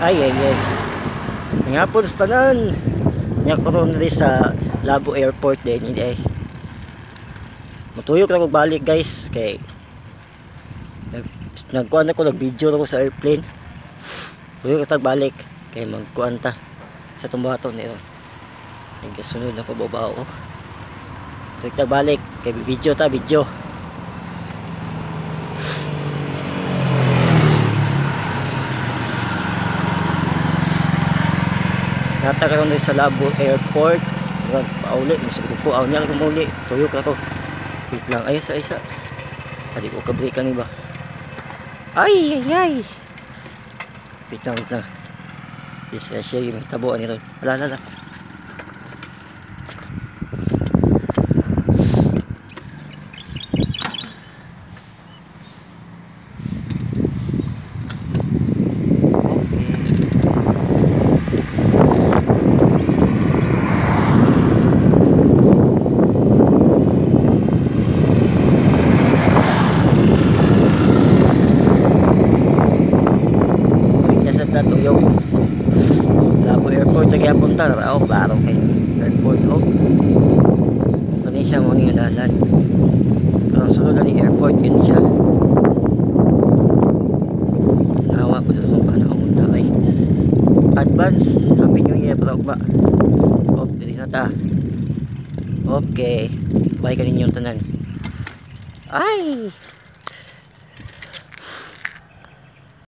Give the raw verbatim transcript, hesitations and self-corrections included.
Ay ay ay. Nga po sa tanan. Nya karon diri sa Labo Airport din eh. Matuyok na ko balik guys kay nag nagkuan ako nag video ako sa airplane. Tuyok ta balik kay magkuan ta sa tumbaton nito. Nagkasunod na ko babao. Tuyok ta balik kay video ta video. Nata karon sa Labo Airport. Pauli, sabi ko po, aw niya ko muli. Tuyok na to. Wait lang, ay isa isa. Hindi ko kabreak ang iba. Ay, ay, ay. Wait lang, wait lang. Isa siya yung tabuan nito. Ala, ala, ala. Tuyok Labo Airport lagi punta na oh baro kay airport oh kani siya mo ni dalan ang sulod ni airport yun siya nawa ko dito kung paano ang ay advance happy new year bro ba oh dili na ta okay bye kaninyo tanan ay